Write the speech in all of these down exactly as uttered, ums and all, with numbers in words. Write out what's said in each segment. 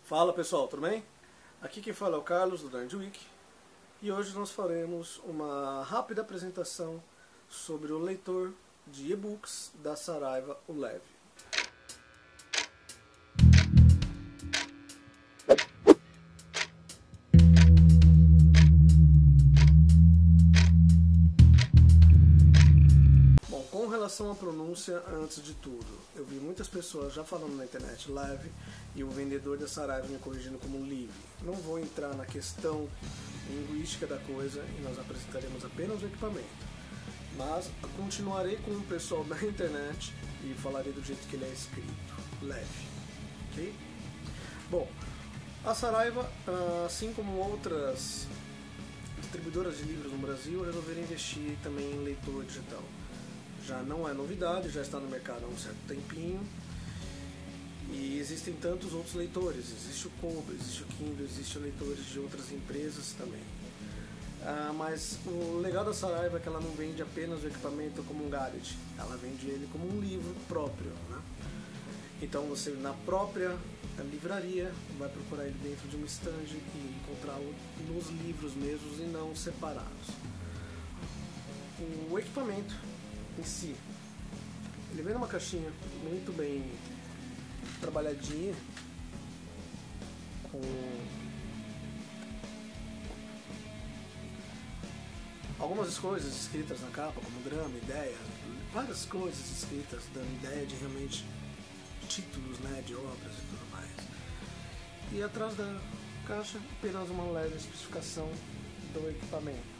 Fala pessoal, tudo bem? Aqui quem fala é o Carlos do Nerdweek e hoje nós faremos uma rápida apresentação sobre o leitor de e-books da Saraiva, o Leve. Bom, com relação à pronúncia, antes de tudo, eu vi muitas pessoas já falando na internet Leve e o vendedor da Saraiva me corrigindo como Live. Não vou entrar na questão linguística da coisa e nós apresentaremos apenas o equipamento. Mas continuarei com o pessoal da internet e falarei do jeito que ele é escrito, Leve. Ok? Bom, a Saraiva, assim como outras distribuidoras de livros no Brasil, resolveram investir também em leitor digital. Já não é novidade, já está no mercado há um certo tempinho. E existem tantos outros leitores, existe o Kobo, existe o Kindle, existem leitores de outras empresas também. Ah, mas o legal da Saraiva é que ela não vende apenas o equipamento como um gadget, ela vende ele como um livro próprio, né? Então você na própria livraria vai procurar ele dentro de um stand e encontrá-lo nos livros mesmos e não separados. O equipamento em si, ele vem numa caixinha muito bem trabalhadinha, com algumas coisas escritas na capa, como drama, ideia, várias coisas escritas dando ideia de realmente títulos, né, de obras e tudo mais. E atrás da caixa apenas uma leve especificação do equipamento.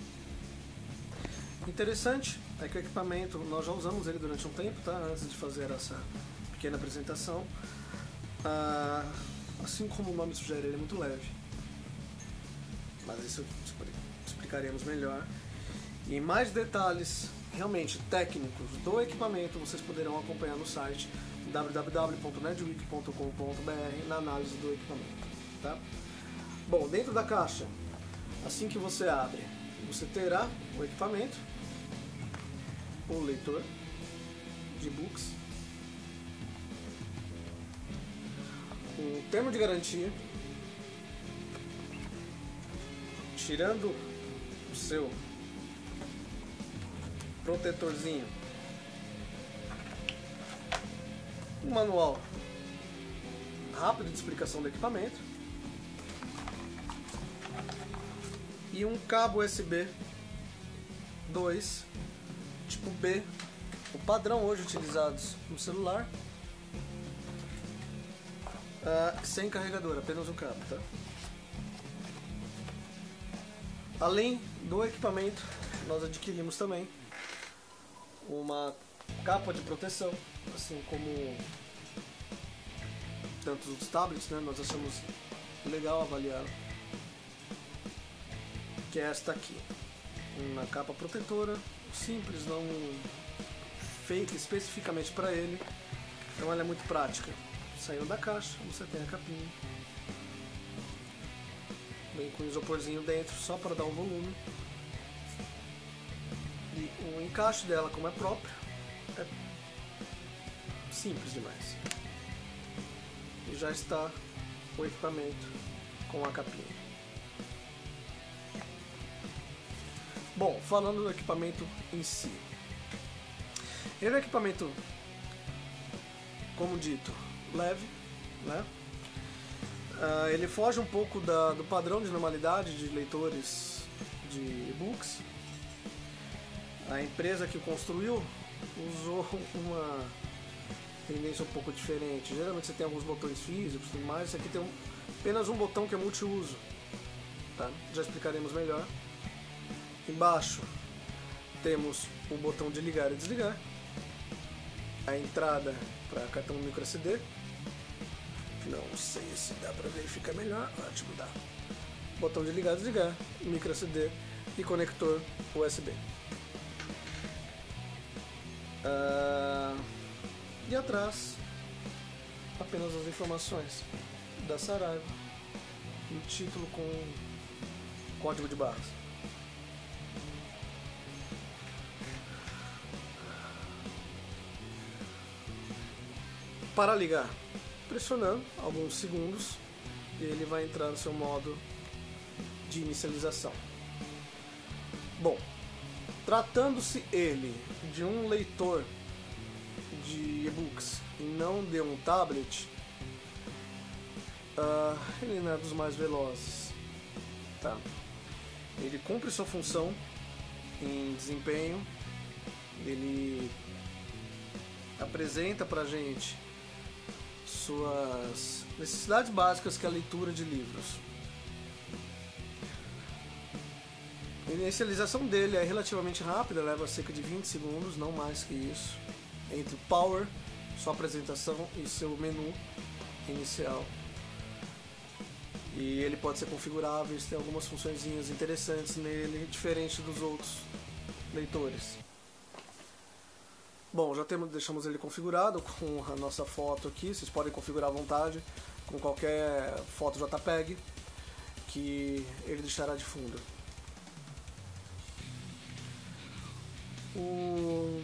Interessante é que o equipamento, nós já usamos ele durante um tempo, tá? Antes de fazer essa pequena apresentação. Ah, assim como o nome sugere, ele é muito leve. Mas isso explicaremos melhor. E mais detalhes realmente técnicos do equipamento vocês poderão acompanhar no site w w w ponto nerdweek ponto com ponto b r na análise do equipamento. Tá? Bom, dentro da caixa, assim que você abre, você terá o equipamento, o leitor de e-books, um termo de garantia, tirando o seu protetorzinho, um manual rápido de explicação do equipamento e um cabo U S B dois tipo B, o padrão hoje utilizados no celular, uh, sem carregador, apenas o cabo, tá? Além do equipamento, nós adquirimos também uma capa de proteção, assim como tantos outros tablets, né? Nós achamos legal avaliar, que é esta aqui, uma capa protetora simples, não feita especificamente para ele, então ela é muito prática. Saindo da caixa, você tem a capinha, vem com um isoporzinho dentro só para dar um volume, e o encaixe dela, como é próprio, é simples demais. E já está o equipamento com a capinha. Bom, falando do equipamento em si, ele é um equipamento, como dito, leve, né? Uh, ele foge um pouco da, do padrão de normalidade de leitores de e-books. A empresa que o construiu usou uma tendência um pouco diferente. Geralmente você tem alguns botões físicos e tudo mais, esse aqui tem um, apenas um botão que é multiuso, tá? Já explicaremos melhor. Embaixo temos o botão de ligar e desligar, a entrada para cartão micro S D, não sei se dá para verificar melhor, ótimo, dá. Botão de ligar e desligar, micro S D e conector U S B. Uh, e atrás apenas as informações da Saraiva e o título com código de barras. Para ligar, pressionando alguns segundos e ele vai entrar no seu modo de inicialização. Bom, tratando-se ele de um leitor de e-books e não de um tablet, uh, ele não é dos mais velozes, tá? Ele cumpre sua função em desempenho, ele apresenta pra gente suas necessidades básicas, que é a leitura de livros. A inicialização dele é relativamente rápida, leva cerca de vinte segundos, não mais que isso, entre o Power, sua apresentação e seu menu inicial. E ele pode ser configurável, tem algumas funçõezinhas interessantes nele, diferente dos outros leitores. Bom, já temos, deixamos ele configurado com a nossa foto aqui, vocês podem configurar à vontade com qualquer foto JPEG que ele deixará de fundo. O...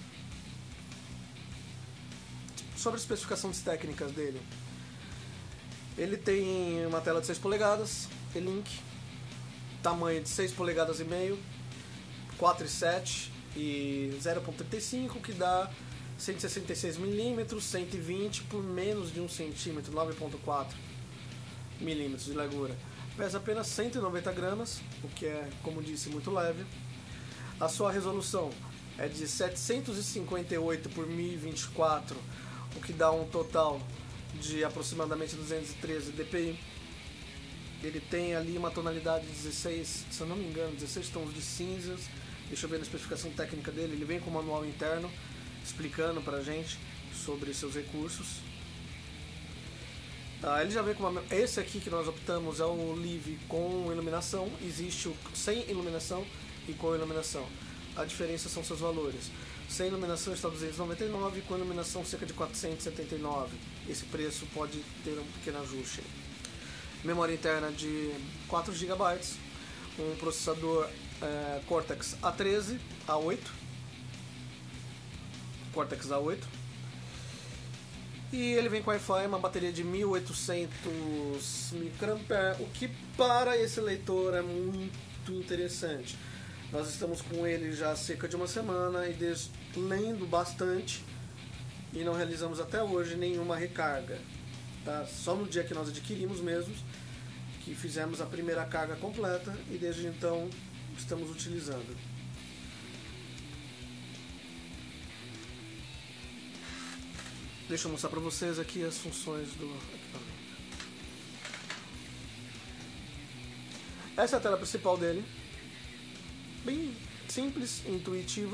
Sobre as especificações técnicas dele, ele tem uma tela de seis polegadas, E-Link, tamanho de seis polegadas e meio, quatro e sete e zero ponto trinta e cinco, que dá cento e sessenta e seis milímetros, cento e vinte por menos de um centímetro, nove ponto quatro milímetros de largura. Pesa apenas cento e noventa gramas, o que é, como disse, muito leve. A sua resolução é de setecentos e cinquenta e oito por mil e vinte e quatro, o que dá um total de aproximadamente duzentos e treze dpi. Ele tem ali uma tonalidade de dezesseis, se eu não me engano, dezesseis tons de cinzas. Deixa eu ver na especificação técnica dele, ele vem com um manual interno explicando pra gente sobre seus recursos. Ah, ele já vem com uma... Esse aqui que nós optamos é o Live com iluminação, existe o sem iluminação e com iluminação. A diferença são seus valores. Sem iluminação está duzentos e noventa e nove reais, com iluminação cerca de quatrocentos e setenta e nove reais. Esse preço pode ter um pequeno ajuste. Memória interna de quatro gigabytes, um processador é, Cortex A treze, A oito, Cortex A oito, e ele vem com Wi-Fi, uma bateria de mil e oitocentos microamperes, o que para esse leitor é muito interessante. Nós estamos com ele já há cerca de uma semana e des... lendo bastante, e não realizamos até hoje nenhuma recarga, tá? Só no dia que nós adquirimos mesmos que fizemos a primeira carga completa, e desde então estamos utilizando. Deixa eu mostrar para vocês aqui as funções do equipamento. Essa é a tela principal dele, bem simples, intuitiva.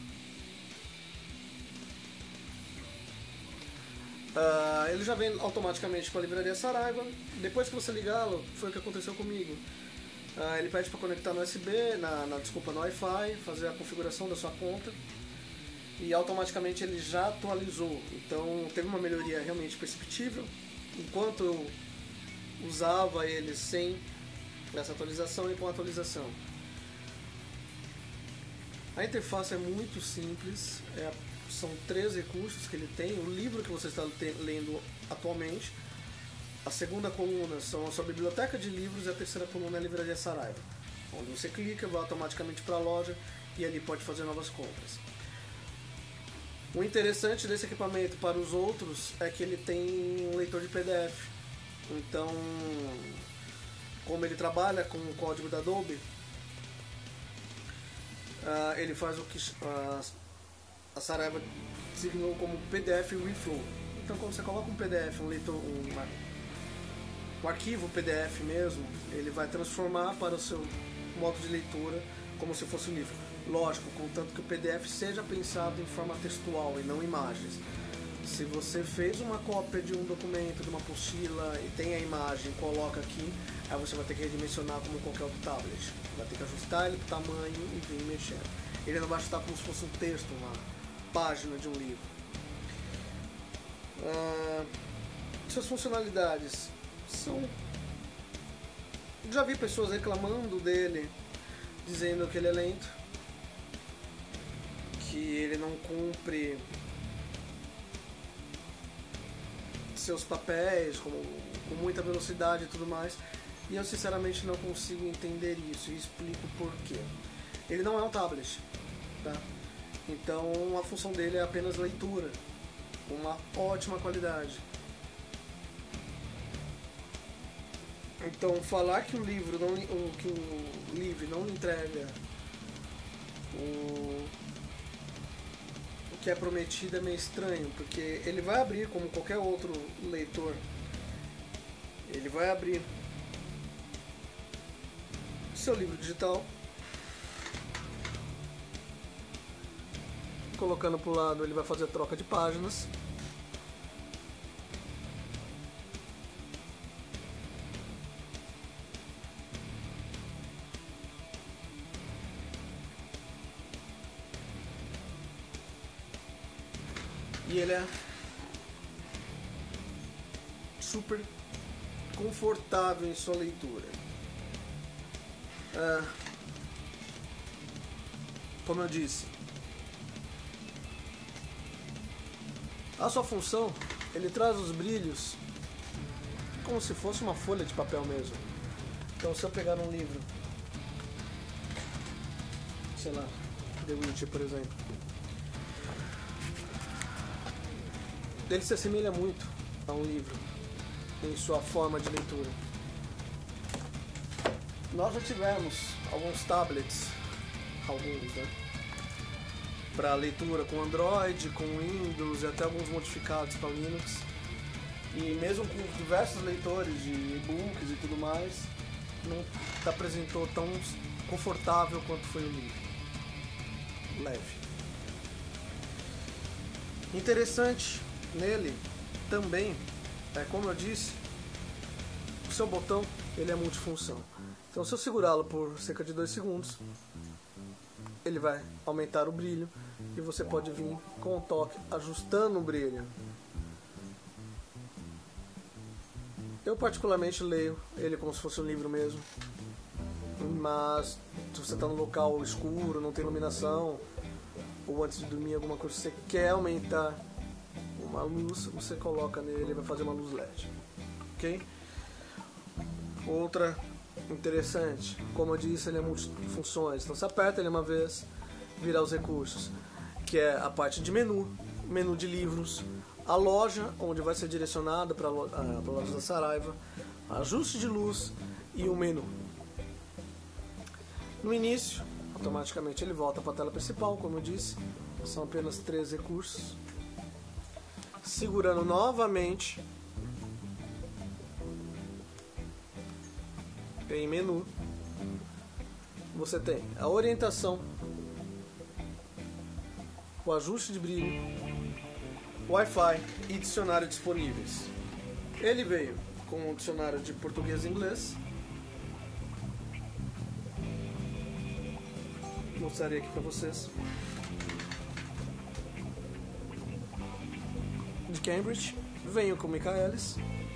Uh, ele já vem automaticamente com a livraria Saraiva. Depois que você ligá-lo, foi o que aconteceu comigo. Uh, ele pede para conectar no U S B, na, na, desculpa, no Wi-Fi, fazer a configuração da sua conta, e automaticamente ele já atualizou. Então teve uma melhoria realmente perceptível. Enquanto eu usava ele sem essa atualização e com a atualização. A interface é muito simples, é, são três recursos que ele tem. O livro que você está lendo atualmente, a segunda coluna são a sua biblioteca de livros, e a terceira coluna é a livraria Saraiva, onde você clica, vai automaticamente para a loja e ali pode fazer novas compras. O interessante desse equipamento para os outros é que ele tem um leitor de P D F. Então, como ele trabalha com o código da Adobe, uh, ele faz o que uh, a Saraiva designou como P D F Reflow. Então, quando você coloca um P D F, um leitor, um, um arquivo P D F mesmo, ele vai transformar para o seu modo de leitura como se fosse um livro. Lógico, contanto que o P D F seja pensado em forma textual e não imagens. Se você fez uma cópia de um documento, de uma apostila, e tem a imagem, coloca aqui, aí você vai ter que redimensionar como qualquer outro tablet. Vai ter que ajustar ele para o tamanho e vir mexendo. Ele não vai ajustar como se fosse um texto, uma página de um livro. Ah, suas funcionalidades são... Já vi pessoas reclamando dele, dizendo que ele é lento, que ele não cumpre seus papéis com, com muita velocidade e tudo mais. E eu sinceramente não consigo entender isso e explico por quê. Ele não é um tablet, tá? Então a função dele é apenas leitura, com uma ótima qualidade. Então falar que o livro não, que o livro não entrega o, o que é prometido é meio estranho, porque ele vai abrir como qualquer outro leitor. Ele vai abrir seu livro digital, colocando para o lado, ele vai fazer a troca de páginas. E ele é super confortável em sua leitura. Ah, como eu disse, a sua função, ele traz os brilhos como se fosse uma folha de papel mesmo. Então se eu pegar um livro, sei lá, The Witcher, por exemplo, ele se assemelha muito a um livro em sua forma de leitura. Nós já tivemos alguns tablets, alguns, né, para leitura com Android, com Windows e até alguns modificados para Linux. E mesmo com diversos leitores de e-books e tudo mais, não se apresentou tão confortável quanto foi o livro. Leve. Interessante nele também, é, como eu disse, o seu botão ele é multifunção. Então se eu segurá-lo por cerca de dois segundos, ele vai aumentar o brilho e você pode vir com o toque ajustando o brilho. Eu particularmente leio ele como se fosse um livro mesmo, mas se você está no local escuro, não tem iluminação, ou antes de dormir alguma coisa, você quer aumentar uma luz, você coloca nele, ele vai fazer uma luz L E D, ok? Outra interessante, como eu disse, ele é multifunções, então você aperta ele uma vez, vira os recursos, que é a parte de menu, menu de livros, a loja, onde vai ser direcionado para a loja da Saraiva, ajuste de luz e o menu. No início, automaticamente ele volta para a tela principal, como eu disse, são apenas três recursos. Segurando novamente em menu, você tem a orientação, o ajuste de brilho, Wi-Fi e dicionário disponíveis. Ele veio com um dicionário de português e inglês. Mostrarei aqui para vocês. De Cambridge, venho com Michaelis.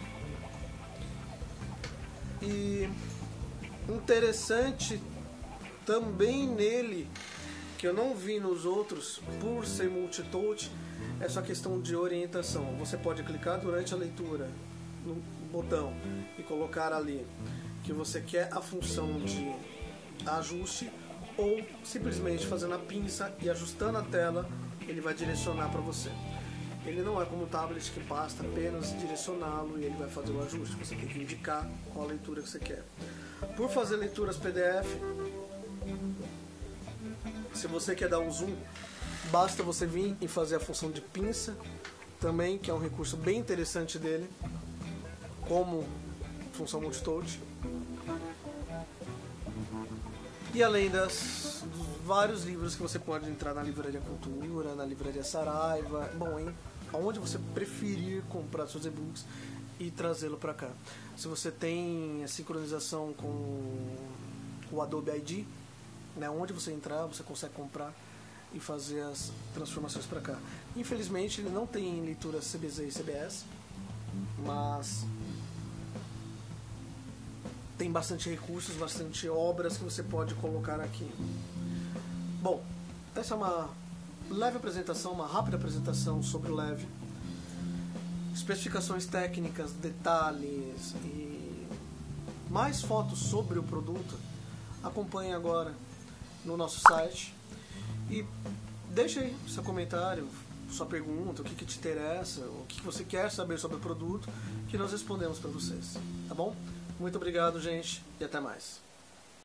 E interessante também nele, que eu não vi nos outros, por ser multitouch, é só questão de orientação. Você pode clicar durante a leitura no botão e colocar ali que você quer a função de ajuste, ou simplesmente fazendo a pinça e ajustando a tela, ele vai direcionar para você. Ele não é como o tablet que basta apenas direcioná-lo e ele vai fazer o ajuste. Você tem que indicar qual leitura que você quer. Por fazer leituras P D F, se você quer dar um zoom, basta você vir e fazer a função de pinça também, que é um recurso bem interessante dele, como função multitouch. E além das, dos vários livros que você pode entrar na Livraria Cultura, na Livraria Saraiva, bom, hein? Aonde você preferir comprar seus e-books e trazê-lo para cá. Se você tem a sincronização com o Adobe I D, né, onde você entrar, você consegue comprar e fazer as transformações para cá. Infelizmente ele não tem leitura C B Z e C B S, mas tem bastante recursos, bastante obras que você pode colocar aqui. Bom, essa é uma leve apresentação, uma rápida apresentação sobre o Leve. especificações técnicas, detalhes e mais fotos sobre o produto, acompanhe agora no nosso site e deixe aí seu comentário, sua pergunta, o que, que te interessa, o que você quer saber sobre o produto, que nós respondemos para vocês, tá bom? Muito obrigado, gente, e até mais.